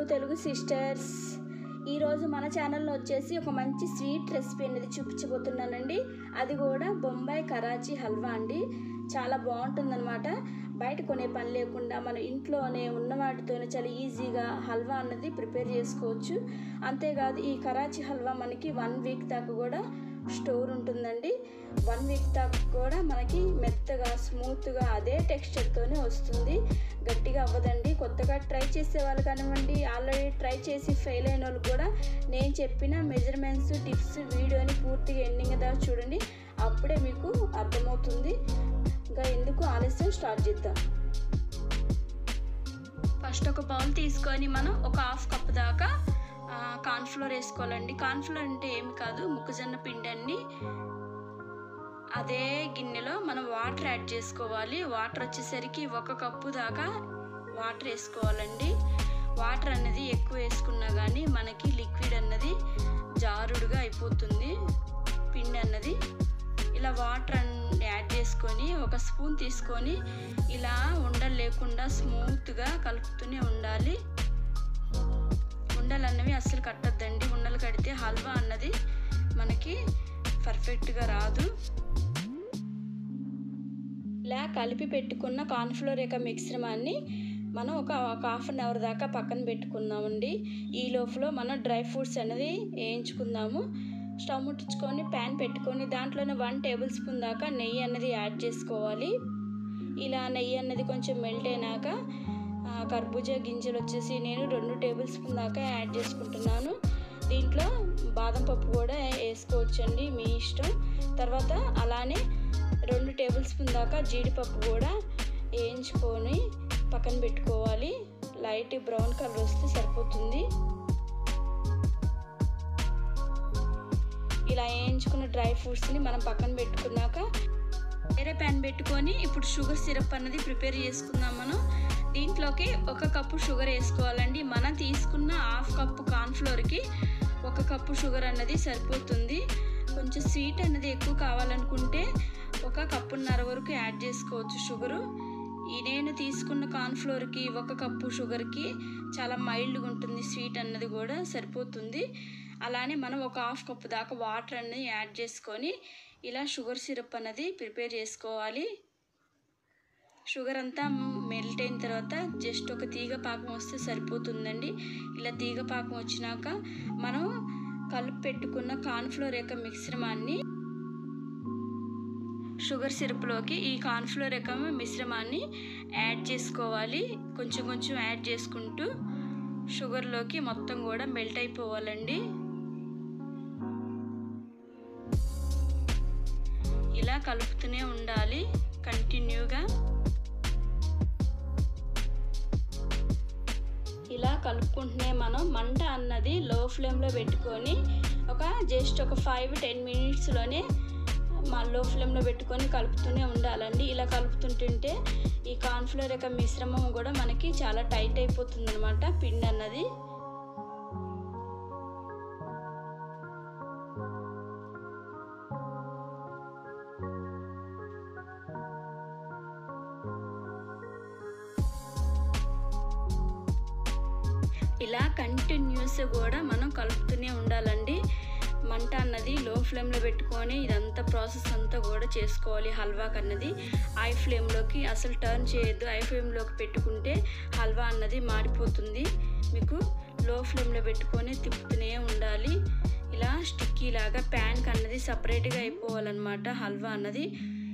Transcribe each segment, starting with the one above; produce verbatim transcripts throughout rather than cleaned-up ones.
Telugu sisters, ఈరోజు మన ఛానల్లో వచ్చేసి ఒక మంచి స్వీట్ రెసిపీ అనేది చూపించబోతున్నానండి. అది కూడా బొంబాయి కరాచీ హల్వా అండి. చాలా బాగుంటుందన్నమాట. బయట కొనే పని లేకుండా మన ఇంట్లోనే ఉన్న వాటితోనే చాలా ఈజీగా హల్వా అన్నది ప్రిపేర్ చేసుకోవచ్చు. అంతేకాదు ఈ కరాచీ హల్వా మనకి వన్ వీక్ దాకా కూడా స్టోర్ ఉంటుందండి. వన్ వీక్ దాకా కూడా మనకి మెత్తగా స్మూత్గా అదే టెక్స్చర్తోనే వస్తుంది, గట్టిగా అవ్వదండి. కొత్తగా ట్రై చేసే వాళ్ళు కానివ్వండి, ఆల్రెడీ ట్రై చేసి ఫెయిల్ అయిన వాళ్ళు కూడా నేను చెప్పిన మెజర్మెంట్స్ టిప్స్ వీడియోని పూర్తిగా ఎండింగ్ దాకా చూడండి, అప్పుడే మీకు అర్థమవుతుంది. ఇంకా ఎందుకు ఆలస్యం, స్టార్ట్ చేద్దాం. ఫస్ట్ ఒక బౌల్ తీసుకొని మనం ఒక హాఫ్ కప్ దాకా కార్న్ఫ్లోర్ వేసుకోవాలండి. కార్న్ఫ్లోర్ అంటే ఏమి కాదు, మొక్కజొన్న పిండి అండి. అదే గిన్నెలో మనం వాటర్ యాడ్ చేసుకోవాలి. వాటర్ వచ్చేసరికి ఒక కప్పు దాకా వాటర్ వేసుకోవాలండి. వాటర్ అనేది ఎక్కువ వేసుకున్నా కానీ మనకి లిక్విడ్ అన్నది జారుడుగా అయిపోతుంది పిండి అన్నది. ఇలా వాటర్ యాడ్ చేసుకొని ఒక స్పూన్ తీసుకొని ఇలా ఉండలు లేకుండా స్మూత్గా కలుపుతూనే ఉండాలి. ఉండలు అన్నవి అస్సలు కట్టద్దండి. ఉండలు కడితే హల్వా అన్నది మనకి పర్ఫెక్ట్గా రాదు. ఇలా కలిపి పెట్టుకున్న కార్న్ఫ్లోర్ యొక్క మిశ్రమాన్ని మనం ఒక ఒక హాఫ్ అన్ అవర్ దాకా పక్కన పెట్టుకున్నామండి. ఈ లోపల మనం డ్రై ఫ్రూట్స్ అనేది వేయించుకుందాము. స్టవ్ ముట్టించుకొని ప్యాన్ పెట్టుకొని దాంట్లోనే వన్ టేబుల్ స్పూన్ దాకా నెయ్యి అన్నది యాడ్ చేసుకోవాలి. ఇలా నెయ్యి అన్నది కొంచెం మెల్ట్ అయినాక కర్బూజా గింజలు వచ్చేసి నేను రెండు టేబుల్ స్పూన్ దాకా యాడ్ చేసుకుంటున్నాను. దీంట్లో బాదం పప్పు కూడా వేసుకోవచ్చండి, మీ ఇష్టం. తర్వాత అలానే రెండు టేబుల్ స్పూన్ దాకా జీడిపప్పు కూడా వేయించుకొని పక్కన పెట్టుకోవాలి. లైట్ బ్రౌన్ కలర్ వస్తే సరిపోతుంది. ఇలా వేయించుకున్న డ్రై ఫ్రూట్స్ని మనం పక్కన పెట్టుకున్నాక వేరే ప్యాన్ పెట్టుకొని ఇప్పుడు షుగర్ సిరప్ అన్నది ప్రిపేర్ చేసుకుందాం. మనం దీంట్లోకి ఒక కప్పు షుగర్ వేసుకోవాలండి. మనం తీసుకున్న హాఫ్ కప్పు కార్న్ఫ్లోర్కి ఒక కప్పు షుగర్ అన్నది సరిపోతుంది. కొంచెం స్వీట్ అన్నది ఎక్కువ కావాలనుకుంటే ఒక కప్పున్నర వరకు యాడ్ చేసుకోవచ్చు షుగరు. ఈ నేను తీసుకున్న కార్న్ఫ్లోర్కి ఒక కప్పు షుగర్కి చాలా మైల్డ్గా ఉంటుంది, స్వీట్ అన్నది కూడా సరిపోతుంది. అలానే మనం ఒక హాఫ్ కప్పు దాకా వాటర్ అన్నది యాడ్ చేసుకొని ఇలా షుగర్ సిరప్ అన్నది ప్రిపేర్ చేసుకోవాలి. షుగర్ అంతా మెల్ట్ అయిన తర్వాత జస్ట్ ఒక తీగ పాకం వస్తే సరిపోతుందండి. ఇలా తీగ పాకం వచ్చినాక మనం కలిపి పెట్టుకున్న కార్న్ఫ్లోర్ యొక్క మిశ్రమాన్ని షుగర్ సిరప్లోకి ఈ కార్న్ఫ్లోర్ యొక్క మిశ్రమాన్ని యాడ్ చేసుకోవాలి. కొంచెం కొంచెం యాడ్ చేసుకుంటూ షుగర్లోకి మొత్తం కూడా మెల్ట్ అయిపోవాలండి. ఇలా కలుపుతూనే ఉండాలి కంటిన్యూగా. ఇలా కలుపుకుంటూనే మనం మంట అన్నది లో ఫ్లేమ్లో పెట్టుకొని ఒక జస్ట్ ఒక ఫైవ్ టెన్ మినిట్స్లోనే మా లో ఫ్లేమ్లో పెట్టుకొని కలుపుతూనే ఉండాలండి. ఇలా కలుపుతుంటుంటే ఈ కార్న్ఫ్లోర్ యొక్క మిశ్రమం కూడా మనకి చాలా టైట్ అయిపోతుంది అనమాట పిండి అన్నది. ఇలా కంటిన్యూస్ కూడా మనం కలుపుతూనే ఉండాలండి. మంట అన్నది లో ఫ్లేమ్లో పెట్టుకొని ఇదంతా ప్రాసెస్ అంతా కూడా చేసుకోవాలి. హల్వాకి అన్నది హై ఫ్లేమ్లోకి అసలు టర్న్ చేయొద్దు. హై ఫ్లేమ్లోకి పెట్టుకుంటే హల్వా అన్నది మాడిపోతుంది. మీకు లో ఫ్లేమ్లో పెట్టుకొని తిప్పుతూనే ఉండాలి. ఇలా స్టిక్కీ లాగా ప్యాన్కి అన్నది సపరేట్గా అయిపోవాలన్నమాట హల్వా అన్నది.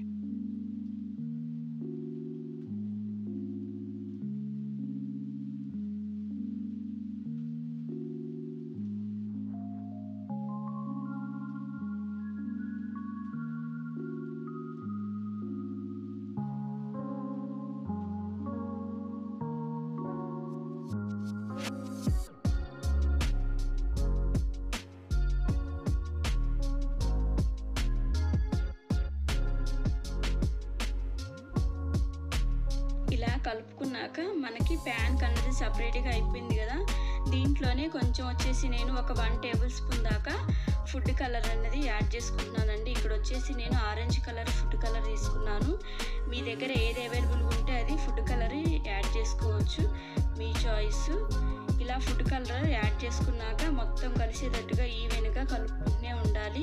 ఇలా కలుపుకున్నాక మనకి ప్యాన్ అనేది సపరేట్గా అయిపోయింది కదా. దీంట్లోనే కొంచెం వచ్చేసి నేను ఒక వన్ టేబుల్ స్పూన్ దాకా ఫుడ్ కలర్ అనేది యాడ్ చేసుకుంటున్నానండి. ఇక్కడ వచ్చేసి నేను ఆరెంజ్ కలర్ ఫుడ్ కలర్ తీసుకున్నాను. మీ దగ్గర ఏది అవైలబుల్గా ఉంటే అది ఫుడ్ కలర్ యాడ్ చేసుకోవచ్చు, మీ చాయిస్. ఇలా ఫుడ్ కలర్ యాడ్ చేసుకున్నాక మొత్తం కలిసేటట్టుగా ఈవెన్గా కలుపుకుంటూనే ఉండాలి.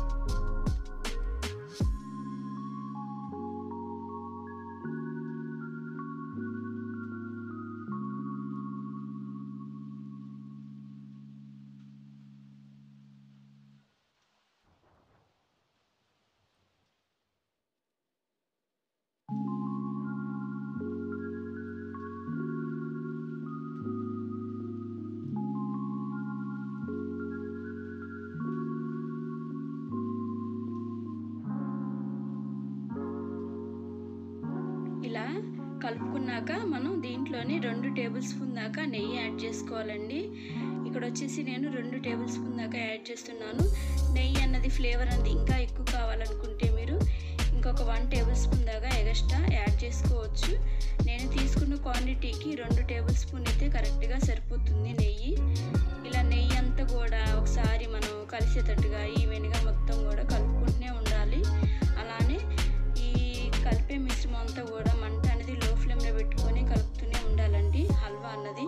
ఇలా కలుపుకున్నాక మనం దీంట్లోని రెండు టేబుల్ స్పూన్ దాకా నెయ్యి యాడ్ చేసుకోవాలండి. ఇక్కడ వచ్చేసి నేను రెండు టేబుల్ స్పూన్ దాకా యాడ్ చేస్తున్నాను. నెయ్యి అన్నది ఫ్లేవర్ అనేది ఇంకా ఎక్కువ కావాలనుకుంటే మీరు ఇంకొక వన్ టేబుల్ స్పూన్ దాకా ఎక్స్ట్రా యాడ్ చేసుకోవచ్చు. నేను తీసుకున్న క్వాంటిటీకి రెండు టేబుల్ స్పూన్ అయితే కరెక్ట్గా సరిపోతుంది నెయ్యి. ఇలా నెయ్యి అంతా కూడా ఒకసారి మనం కలిసేటట్టుగా ఈవెన్గా మొత్తం కూడా కలుపుకుంటూనే ఉండాలి. అలానే ఈ కలిపే మిశ్రమం అంతా కూడా మంట అనేది లో ఫ్లేమ్లో పెట్టుకొని కలుపుతూనే ఉండాలండి. హల్వా అన్నది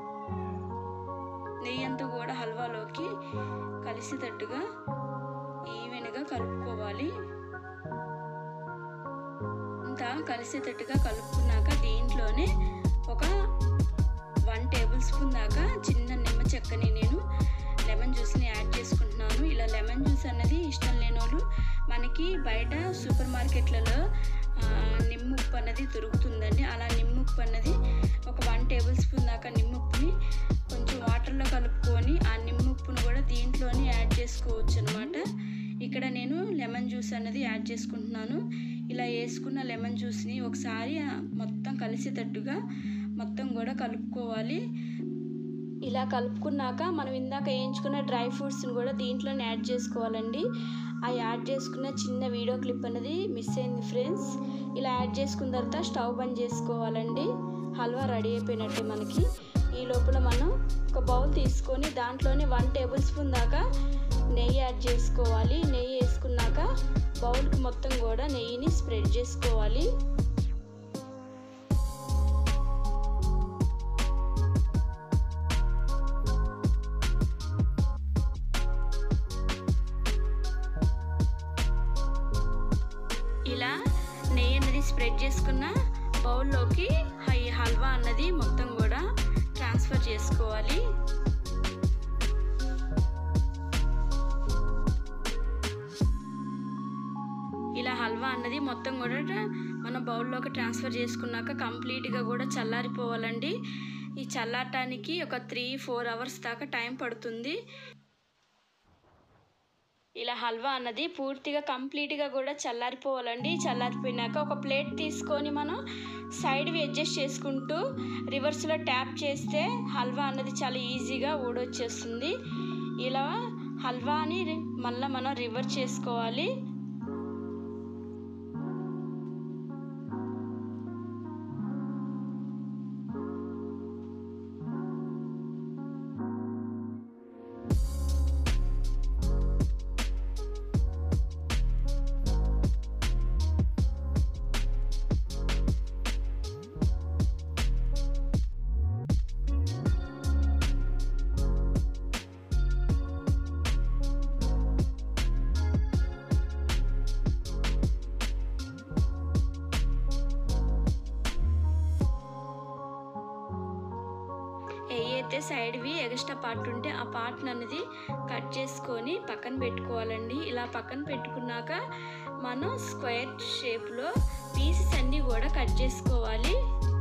నెయ్యి అంతా కూడా హల్వాలోకి కలిసేటట్టుగా ఈవెన్గా కలుపుకోవాలి. అంతా కలిసేటట్టుగా కలుపుకున్నాక దీంట్లోనే ఒక వన్ టేబుల్ స్పూన్ దాకా చిన్న నిమ్మ చెక్కని నేను లెమన్ జ్యూస్ని యాడ్ చేసుకుంటున్నాను. ఇలా లెమన్ జ్యూస్ అన్నది ఇష్టం లేని వాళ్ళు మనకి బయట సూపర్ మార్కెట్లలో నిమ్ముప్పు అన్నది దొరుకుతుందండి. అలా నిమ్ముప్పు అన్నది ఒక వన్ టేబుల్ స్పూన్ దాకా నిమ్ముప్పుని కొంచెం వాటర్లో కలుపుకొని ఆ నిమ్ముప్పును కూడా దీంట్లోనే యాడ్ చేసుకోవచ్చు అనమాట. ఇక్కడ నేను లెమన్ జ్యూస్ అన్నది యాడ్ చేసుకుంటున్నాను. ఇలా వేసుకున్న లెమన్ జ్యూస్ని ఒకసారి మొత్తం కలిసేటట్టుగా మొత్తం కూడా కలుపుకోవాలి. ఇలా కలుపుకున్నాక మనం ఇందాక వేయించుకున్న డ్రై ఫ్రూట్స్ని కూడా దీంట్లోనే యాడ్ చేసుకోవాలండి. ఆ యాడ్ చేసుకున్న చిన్న వీడియో క్లిప్ అనేది మిస్ అయింది ఫ్రెండ్స్. ఇలా యాడ్ చేసుకున్న తర్వాత స్టవ్ బంద్ చేసుకోవాలండి. హల్వా రెడీ అయిపోయినట్టే మనకి. ఈ లోపల మనం ఒక బౌల్ తీసుకొని దాంట్లోనే వన్ టేబుల్ స్పూన్ దాకా నెయ్యి యాడ్ చేసుకోవాలి. నెయ్యి వేసుకున్నాక బౌల్కి మొత్తం కూడా నెయ్యిని స్ప్రెడ్ చేసుకోవాలి. ఇలా నెయ్యి అనేది స్ప్రెడ్ చేసుకున్న బౌల్లోకి ఈ హల్వా అన్నది మొత్తం కూడా ట్రాన్స్ఫర్ చేసుకోవాలి. ఇలా హల్వా అన్నది మొత్తం కూడా మన బౌల్లోకి ట్రాన్స్ఫర్ చేసుకున్నాక కంప్లీట్గా కూడా చల్లారిపోవాలండి. ఈ చల్లారటానికి ఒక త్రీ ఫోర్ అవర్స్ దాకా టైం పడుతుంది. ఇలా హల్వా అన్నది పూర్తిగా కంప్లీట్గా కూడా చల్లారిపోవాలండి. చల్లారిపోయినాక ఒక ప్లేట్ తీసుకొని మనం సైడ్వి అడ్జస్ట్ చేసుకుంటూ రివర్స్లో ట్యాప్ చేస్తే హల్వా అన్నది చాలా ఈజీగా ఊడొచ్చేస్తుంది. ఇలా హల్వాని మళ్ళీ మనం రివర్స్ చేసుకోవాలి. అయితే సైడ్వి ఎక్స్ట్రా పార్ట్ ఉంటే ఆ పార్ట్ అనేది కట్ చేసుకొని పక్కన పెట్టుకోవాలండి. ఇలా పక్కన పెట్టుకున్నాక మనం స్క్వేర్ షేప్లో పీసెస్ అన్నీ కూడా కట్ చేసుకోవాలి.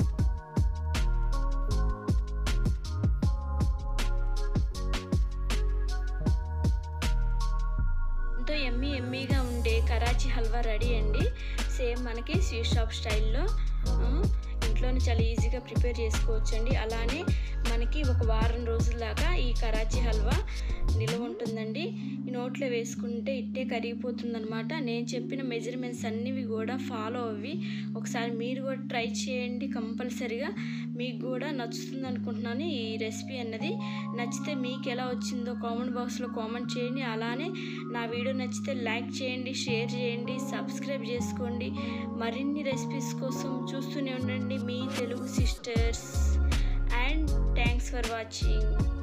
ఎంతో ఎమ్మీ ఎమ్మీగా ఉండే కరాచీ హల్వా రెడీ అండి. సేమ్ మనకి స్వీట్ షాప్ స్టైల్లో ఇంట్లోనే చాలా ఈజీగా ప్రిపేర్ చేసుకోవచ్చు అండి. అలానే మనకి ఒక వారం రోజుల దాకా ఈ కరాచీ హల్వా నిల్వ ఉంటుందండి. ఈ నోట్లో వేసుకుంటే ఇట్టే కరిగిపోతుంది అనమాట. నేను చెప్పిన మెజర్మెంట్స్ అన్నివి కూడా ఫాలో అవ్వి ఒకసారి మీరు కూడా ట్రై చేయండి. కంపల్సరీగా మీకు కూడా నచ్చుతుంది అనుకుంటున్నాను ఈ రెసిపీ అన్నది. నచ్చితే మీకు ఎలా వచ్చిందో కామెంట్ బాక్స్లో కామెంట్ చేయండి. అలానే నా వీడియో నచ్చితే లైక్ చేయండి, షేర్ చేయండి, సబ్స్క్రైబ్ చేసుకోండి. మరిన్ని రెసిపీస్ కోసం చూస్తూనే ఉండండి మీ Telugu sisters. And thanks thanks for watching.